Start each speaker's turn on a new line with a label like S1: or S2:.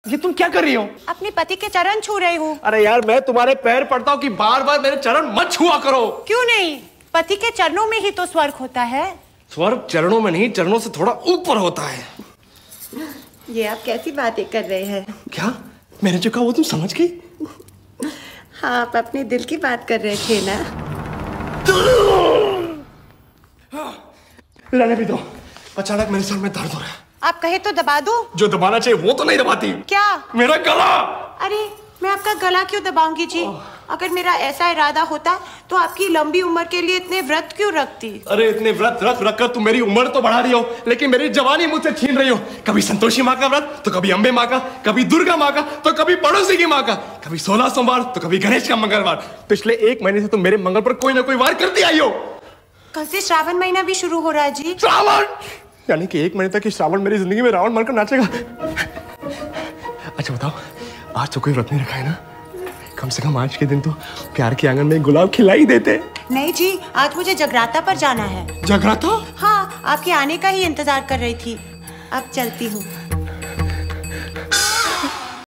S1: ये तुम क्या कर रही हो?
S2: अपने पति के चरण छू रही हूँ।
S1: अरे यार मैं तुम्हारे पैर पड़ता हूँ कि बार बार मेरे चरण मत छुआ करो।
S2: क्यों नहीं? पति के चरणों में ही तो स्वर्ग होता है।
S1: स्वर्ग चरणों में नहीं, चरणों से थोड़ा ऊपर होता है।
S2: ये आप कैसी बातें कर रहे हैं?
S1: क्या मैंने जो कहा वो तुम समझ गई?
S2: हाँ, आप अपने दिल की बात कर रहे थे ना।
S1: रहने भी दो, अचानक मेरे सर में दर्द हो रहा है।
S2: आप कहे तो दबा दूं?
S1: जो दबाना चाहिए वो तो नहीं दबाती।
S2: क्या?
S1: मेरा गला।
S2: अरे मैं आपका गला क्यों दबाऊंगी जी? अगर मेरा ऐसा इरादा होता तो आपकी लंबी उम्र के लिए इतने व्रत क्यों रखती?
S1: अरे इतने व्रत रख कर तुम मेरी उम्र तो बढ़ा रही हो, लेकिन मेरी जवानी मुझसे छीन रही हो। कभी संतोषी माँ का व्रत तो कभी अम्बे माँ का, कभी दुर्गा माँ का तो कभी पड़ोसी की माँ का, कभी 16 सोमवार तो कभी गणेश का मंगलवार। पिछले 1 महीने से तुम मेरे मंगल पर कोई ना कोई वार करती आई हो।
S2: कल से श्रावण महीना भी शुरू हो रहा है जी।
S1: श्रावण यानी कि 1 महीने तक की श्रावण मेरी जिंदगी में रावण बनकर नाचेगा। अच्छा बताओ, आज तो कोई व्रत नहीं रखा है ना? कम से कम आज के दिन तो प्यार के आंगन में गुलाब खिला ही देते।
S2: नहीं जी, आज मुझे जगराता पर जाना है।
S1: जगराता?
S2: हाँ, आपके आने का ही इंतजार कर रही थी। अब चलती हूँ।